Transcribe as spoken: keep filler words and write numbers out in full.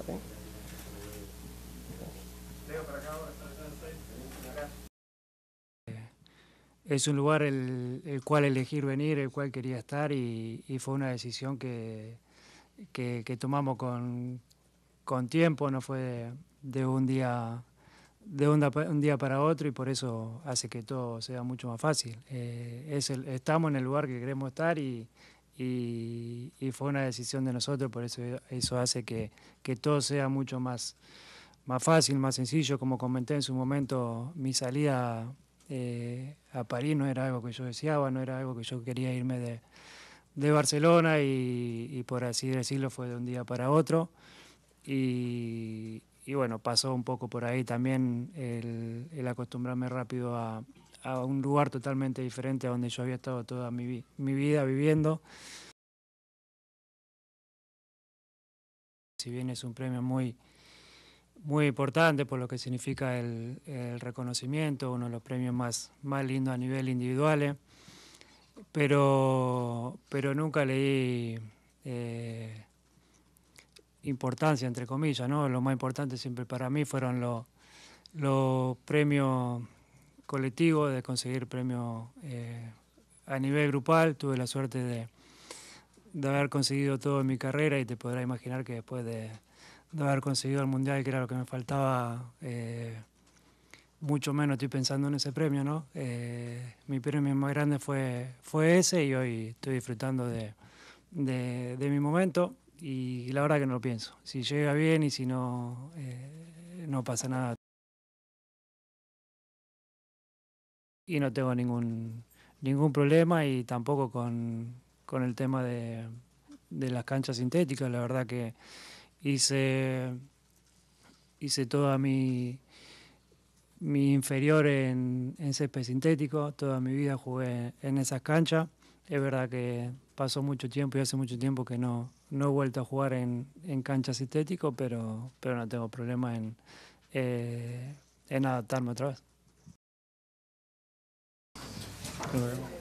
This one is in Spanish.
¿sí? Es un lugar el, el cual elegir venir, el cual quería estar y, y fue una decisión que, que, que tomamos con, con tiempo, no fue de, de un día de un, un día para otro y por eso hace que todo sea mucho más fácil. Eh, es el, estamos en el lugar que queremos estar y, y, y fue una decisión de nosotros, por eso eso hace que, que todo sea mucho más, más fácil, más sencillo. Como comenté en su momento, mi salida eh, a París no era algo que yo deseaba, no era algo que yo quería irme de, de Barcelona y, y por así decirlo fue de un día para otro. Y, y bueno, pasó un poco por ahí también el, el acostumbrarme rápido a, a un lugar totalmente diferente a donde yo había estado toda mi, mi vida viviendo. Si bien es un premio muy, muy importante por lo que significa el, el reconocimiento, uno de los premios más, más lindos a nivel individual, pero, pero nunca leí eh, importancia, entre comillas, ¿no? Lo más importante siempre para mí fueron los, los premios colectivos, de conseguir premios eh, a nivel grupal. Tuve la suerte de, de haber conseguido todo en mi carrera y te podrás imaginar que después de, de haber conseguido el Mundial, que era lo que me faltaba, eh, mucho menos estoy pensando en ese premio, ¿no? Eh, mi premio más grande fue, fue ese y hoy estoy disfrutando de, de, de mi momento y la verdad que no lo pienso. Si llega bien y si no, eh, no pasa nada. Y no tengo ningún, ningún problema y tampoco con, con el tema de, de las canchas sintéticas. La verdad que hice, hice toda mi, mi inferior en, en césped sintético, toda mi vida jugué en esas canchas. Es verdad que pasó mucho tiempo y hace mucho tiempo que no, no he vuelto a jugar en, en canchas sintéticas, pero, pero no tengo problema en, eh, en adaptarme otra vez.